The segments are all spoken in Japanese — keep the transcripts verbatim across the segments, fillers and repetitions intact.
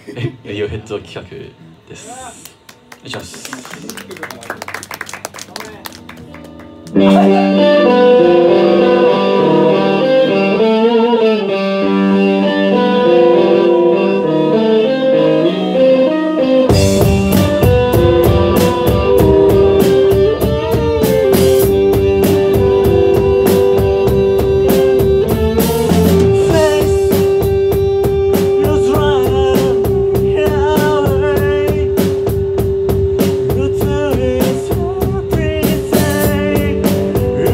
レディオヘッド企画です。お願いします。 「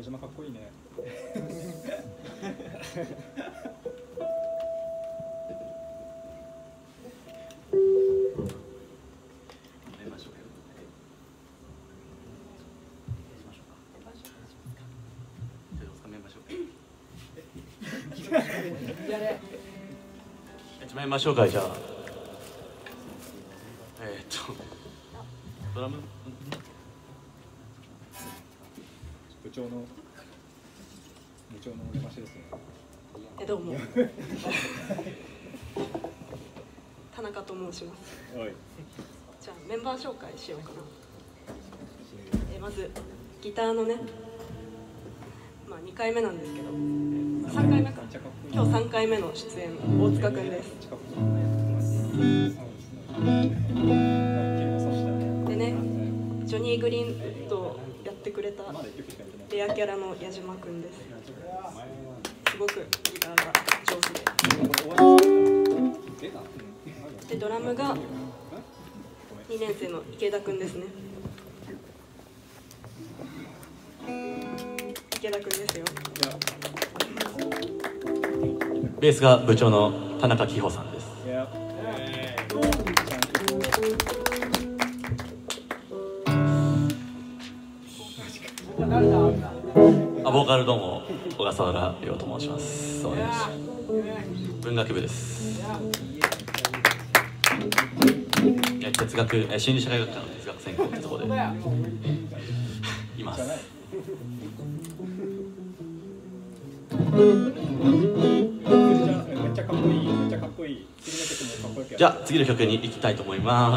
島かっこいいね。 始めましょうか。じゃあえー、っとドラム部長の部長の出ましですね。 えどうも田中と申します。 おい。 じゃあメンバー紹介しようかな。えまずギターのね、まあにかいめなんですけど、さんかいめか。今日さんかいめの出演、大塚くんです。でね、ジョニー・グリーンとやってくれたレアキャラの矢島くんです。すごくギターが上手で。で、ドラムがにねん生の池田くんですね。池田くんですよ。 ベースが部長の田中紀穂さんです。あ、ボーカルどうも小笠原亮と申します。お願いします。文学部です。哲学、心理社会学科の哲学専攻ってところでいます。 めっちゃかっこいい、めっちゃかっこいい。次の曲もかっこよくやる。 じゃあ次の曲に行きたいと思います。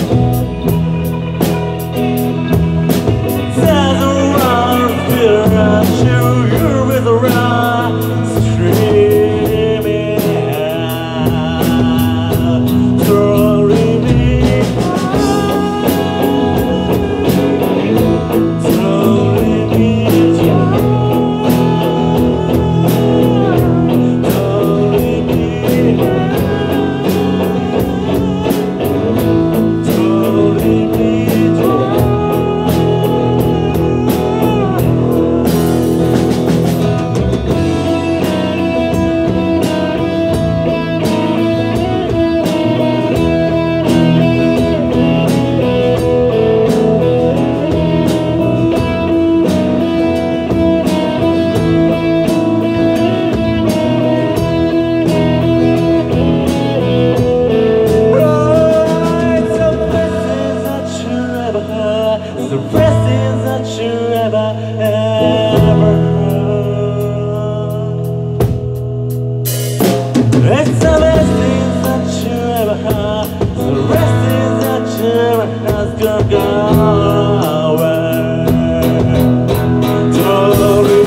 There's a world best things that you ever, ever heard. It's the best things that you ever heard. The best things that you ever heard gonna go away. Totally.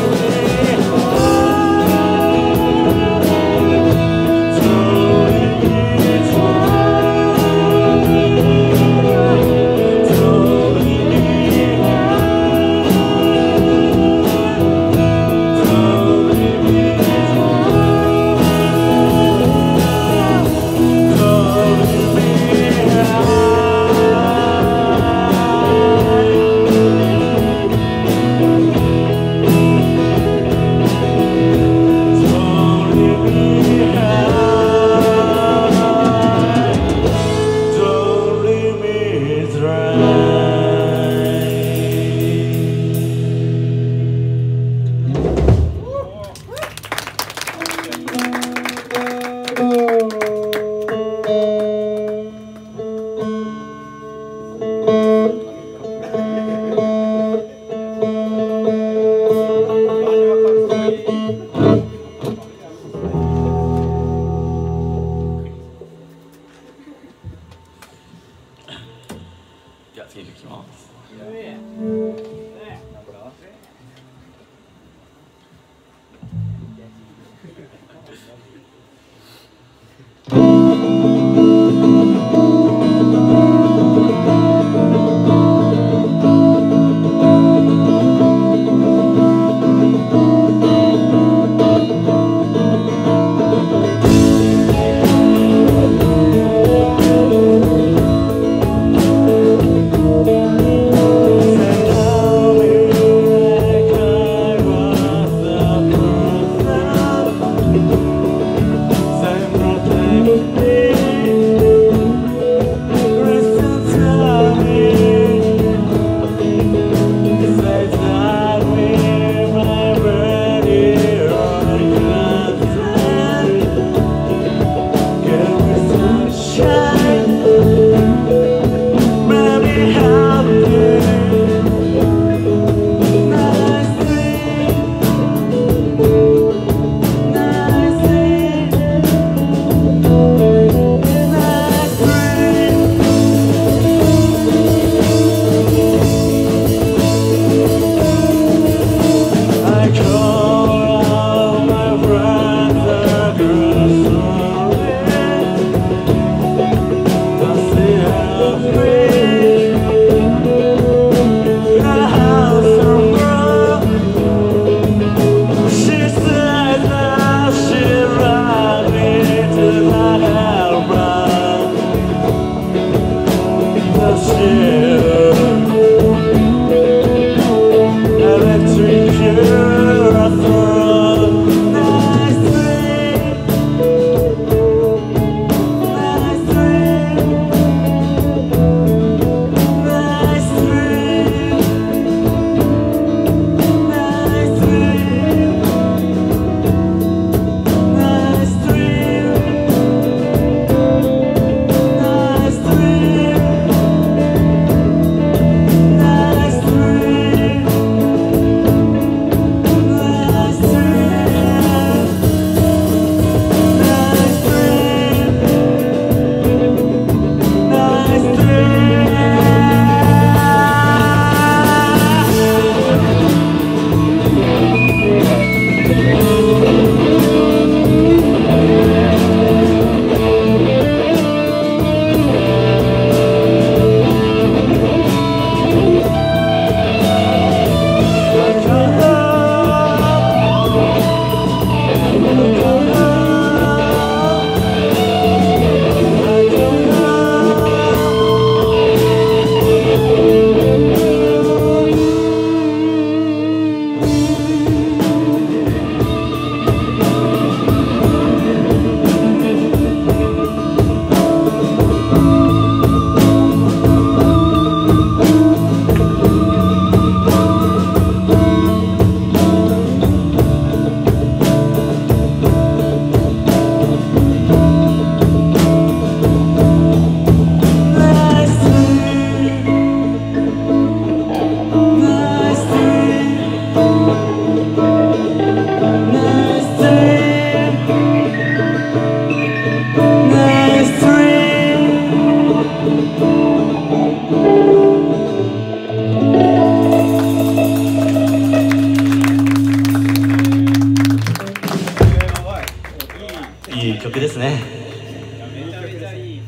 ね。 めちゃめちゃいい。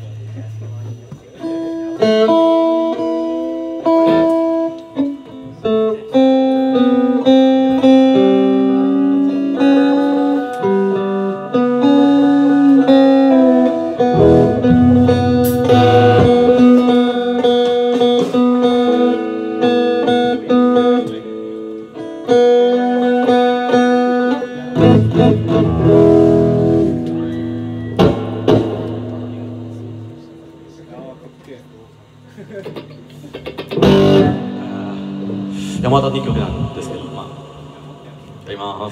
山田にきょくなんですけど、まあ、やります。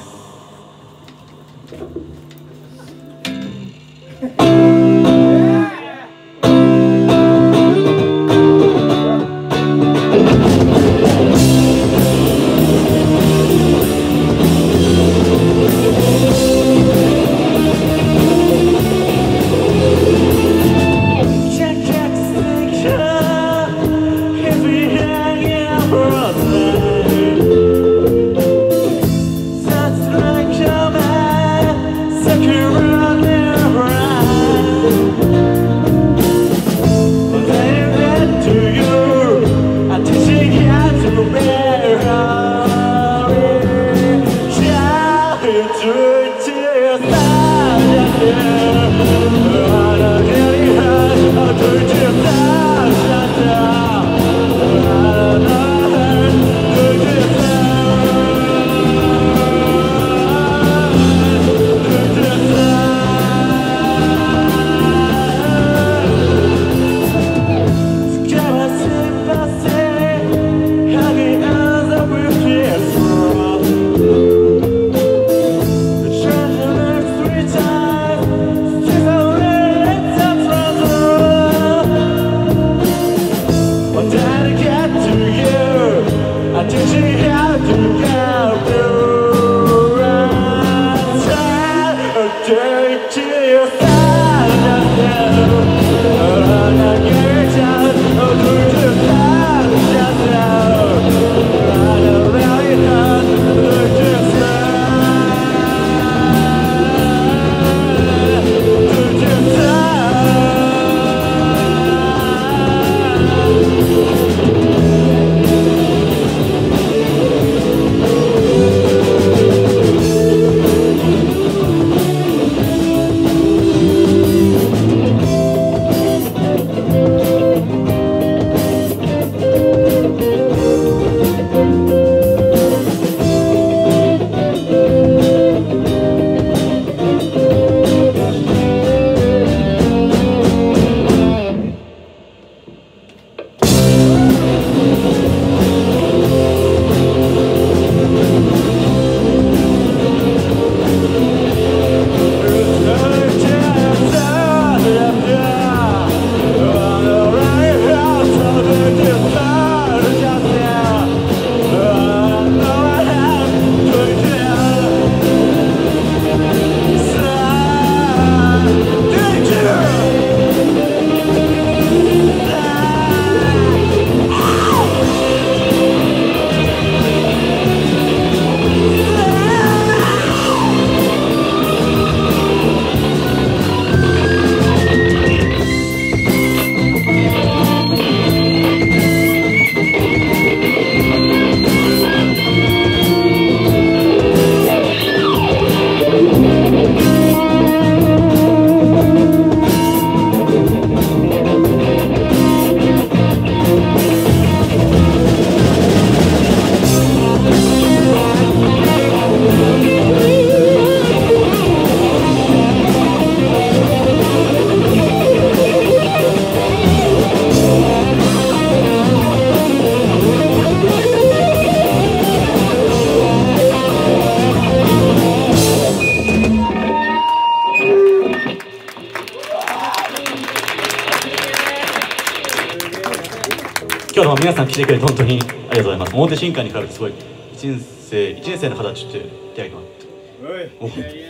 今日は皆さん来てくれて本当にありがとうございます。表新館に比べてすごいいちねん生いちねん生の方ちょっと手挙げてもら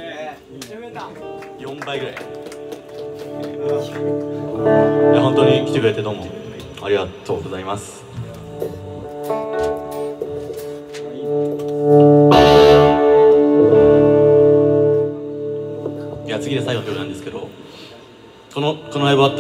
ってよんばいぐらい。いや本当に来てくれてどうもありがとうございます。いや次で最後の曲なんですけど、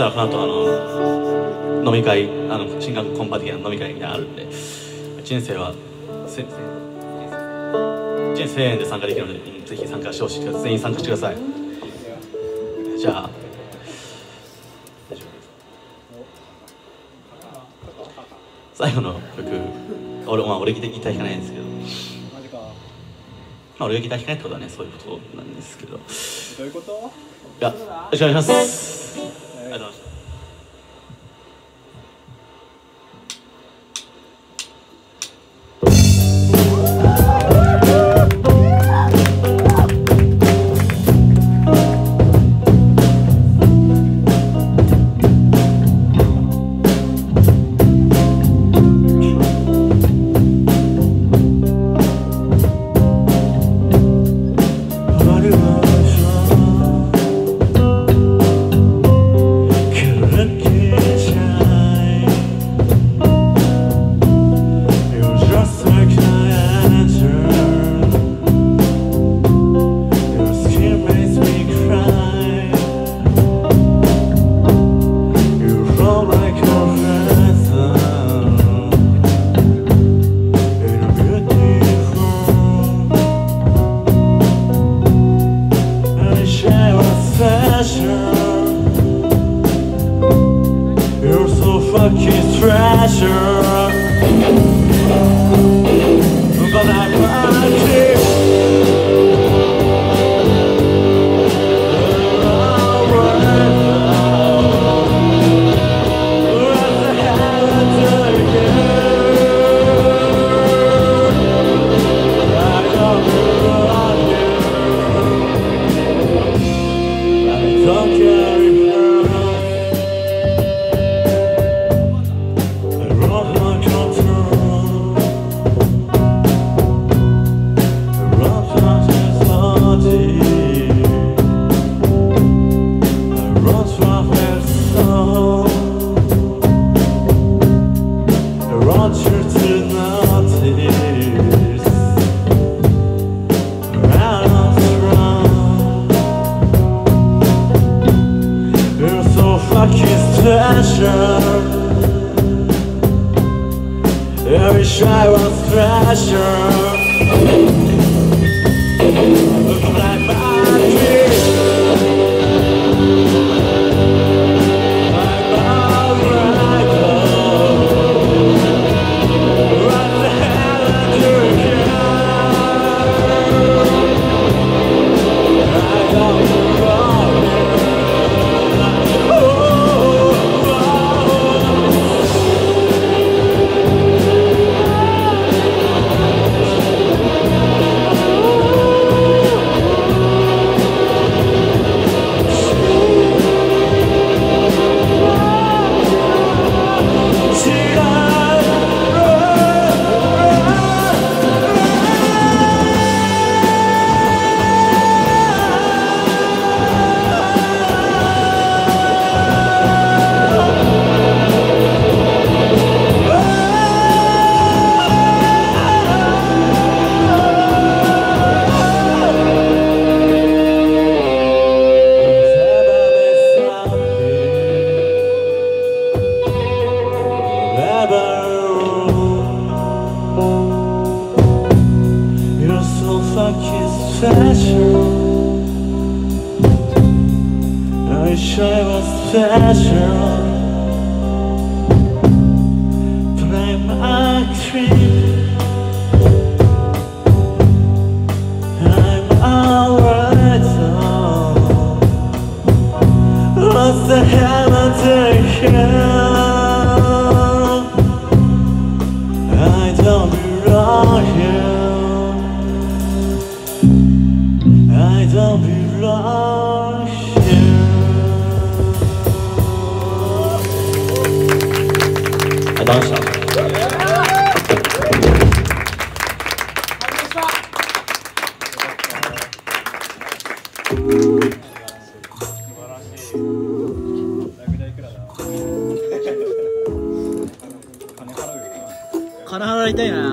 ったらこの後あの飲み会、あの新学コンパ的な飲み会があるんで、人生はせ人生せんえんで参加できるので、うん、ぜひ参加してほしい。全員参加してください。じゃあ最後の曲、俺、まあ、俺ギター弾かないんですけど、まあ、俺がギター弾かないってことはね、そういうことなんですけど、 どういうこと？ いや、よろしくお願いします。ありがとうございました。I wish I was treasure. Look like my dreams, like my rival. What the hell am I doing here? I don't belong here. Oh, oh. I wish I was special, but I'm a creep. I'm alright now. What's the hell am I doing here? I don't belong here. I don't belong here. ありがとうございました。 金払いたいな。